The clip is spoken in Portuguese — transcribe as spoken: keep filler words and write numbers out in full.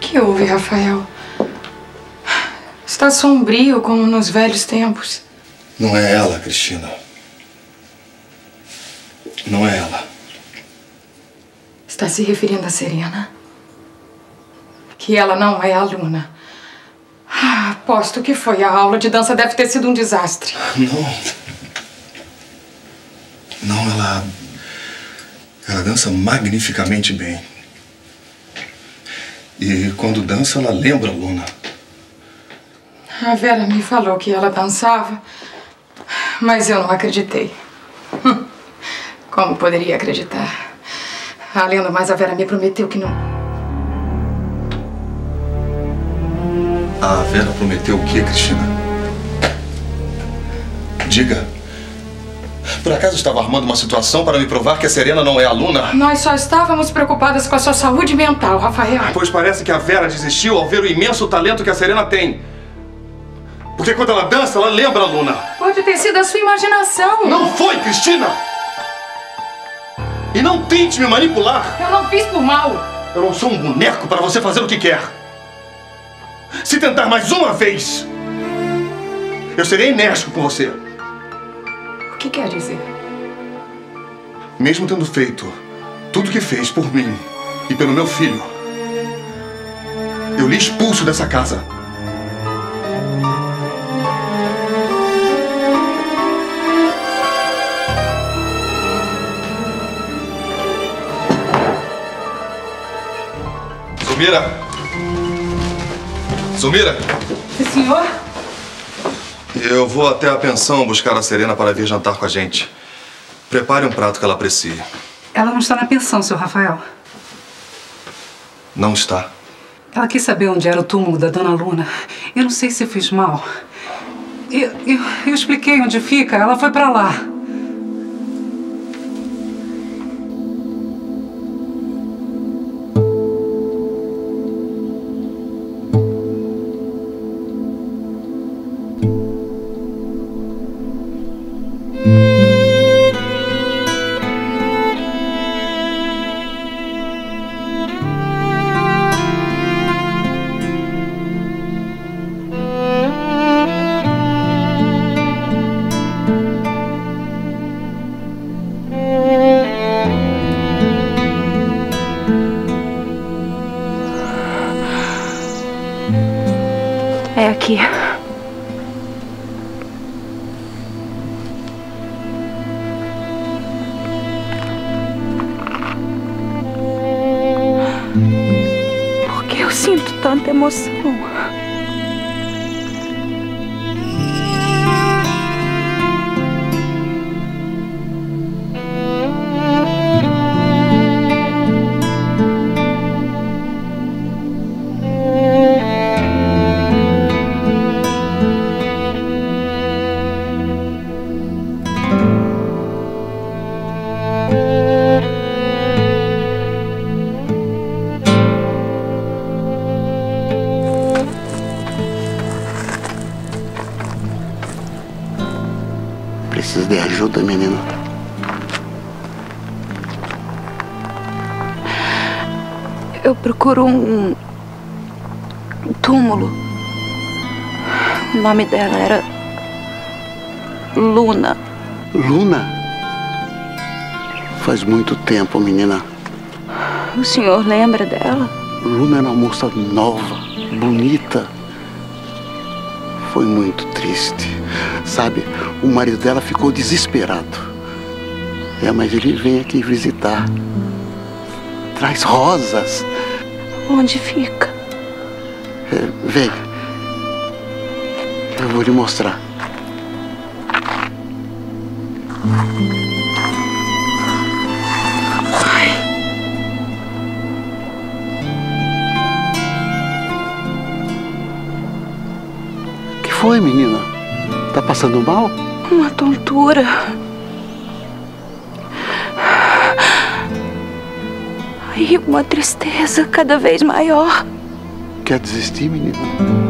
que houve, Rafael? Está sombrio como nos velhos tempos. Não é ela, Cristina. Não é ela. Está se referindo a Serena? Que ela não é aluna. Ah, aposto que foi. A aula de dança deve ter sido um desastre. Não. Não, ela... Ela dança magnificamente bem. E quando dança, ela lembra a Luna. A Vera me falou que ela dançava, mas eu não acreditei. Como poderia acreditar? Além do mais, a Vera me prometeu que não... A Vera prometeu o quê, Cristina? Diga. Por acaso estava armando uma situação para me provar que a Serena não é aluna? Nós só estávamos preocupadas com a sua saúde mental, Rafael. Pois parece que a Vera desistiu ao ver o imenso talento que a Serena tem. Porque quando ela dança, ela lembra a Luna. Pode ter sido a sua imaginação. Não foi, Cristina! E não tente me manipular. Eu não fiz por mal. Eu não sou um boneco para você fazer o que quer. Se tentar mais uma vez, eu serei enérgico com você. O que quer dizer? Mesmo tendo feito tudo o que fez por mim e pelo meu filho, eu lhe expulso dessa casa. Zumira! Zumira! Sim, senhor? Eu vou até a pensão buscar a Serena para vir jantar com a gente. Prepare um prato que ela aprecie. Ela não está na pensão, seu Rafael. Não está. Ela quis saber onde era o túmulo da Dona Luna. Eu não sei se fiz mal. Eu, eu, eu expliquei onde fica. Ela foi para lá. É aqui. Por que eu sinto tanta emoção? Preciso de ajuda, menina. Eu procuro um túmulo. O nome dela era Luna. Luna? Faz muito tempo, menina. O senhor lembra dela? Luna era uma moça nova, bonita. Foi muito triste. Sabe, o marido dela ficou desesperado. É, mas ele vem aqui visitar. Traz rosas. Onde fica? É, vem. Eu vou lhe mostrar. O que foi, menina? Tá passando mal? Uma tontura. E uma tristeza cada vez maior. Quer desistir, menina?